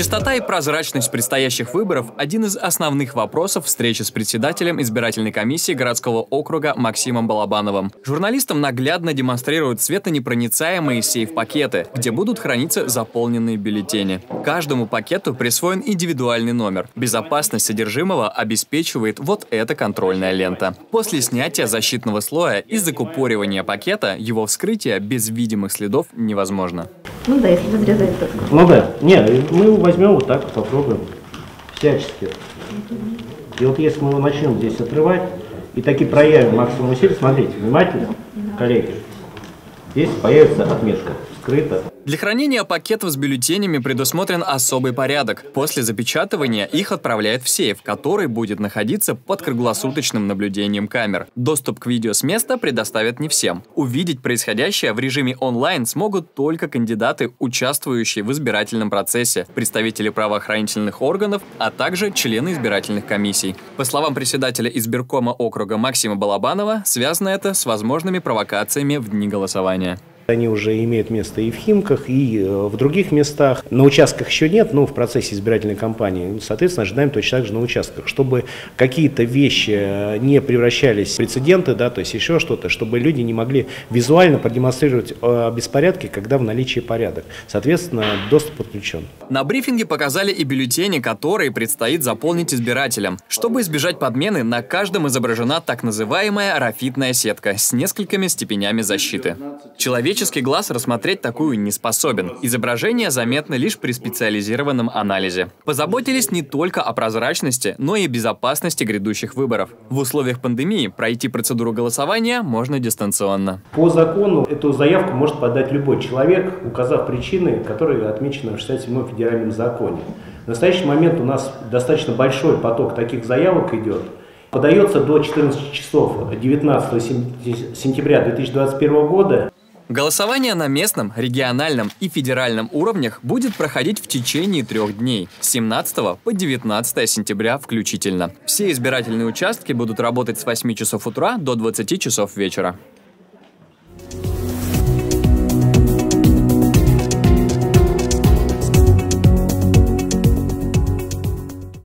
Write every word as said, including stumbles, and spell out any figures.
Чистота и прозрачность предстоящих выборов – один из основных вопросов встречи с председателем избирательной комиссии городского округа Максимом Балабановым. Журналистам наглядно демонстрируют светонепроницаемые сейф-пакеты, где будут храниться заполненные бюллетени. Каждому пакету присвоен индивидуальный номер. Безопасность содержимого обеспечивает вот эта контрольная лента. После снятия защитного слоя и закупоривания пакета его вскрытие без видимых следов невозможно. Ну да, если разрезать так. Ну да. Нет, мы его возьмем вот так, попробуем. Всячески. И вот если мы его начнем здесь отрывать, и таки проявим максимум усилий, смотрите, внимательно, коллеги, здесь появится отметка «Скрыто». Для хранения пакетов с бюллетенями предусмотрен особый порядок. После запечатывания их отправляют в сейф, который будет находиться под круглосуточным наблюдением камер. Доступ к видео с места предоставят не всем. Увидеть происходящее в режиме онлайн смогут только кандидаты, участвующие в избирательном процессе, представители правоохранительных органов, а также члены избирательных комиссий. По словам председателя избиркома округа Максима Балабанова, связано это с возможными провокациями в дни голосования. Они уже имеют место и в Химках, и в других местах. На участках еще нет, но в процессе избирательной кампании, соответственно, ожидаем точно так же на участках, чтобы какие-то вещи не превращались в прецеденты, да, то есть еще что-то, чтобы люди не могли визуально продемонстрировать беспорядки, когда в наличии порядок. Соответственно, доступ подключен. На брифинге показали и бюллетени, которые предстоит заполнить избирателям. Чтобы избежать подмены, на каждом изображена так называемая рафитная сетка с несколькими степенями защиты. Человеческий глаз рассмотреть такую не способен. Изображение заметно лишь при специализированном анализе. Позаботились не только о прозрачности, но и безопасности грядущих выборов. В условиях пандемии пройти процедуру голосования можно дистанционно. По закону эту заявку может подать любой человек, указав причины, которые отмечены в шестьдесят седьмом федеральном законе. В настоящий момент у нас достаточно большой поток таких заявок идет. Подается до четырнадцати часов девятнадцатого сентября две тысячи двадцать первого года. Голосование на местном, региональном и федеральном уровнях будет проходить в течение трех дней, с семнадцатого по девятнадцатое сентября включительно. Все избирательные участки будут работать с восьми часов утра до двадцати часов вечера.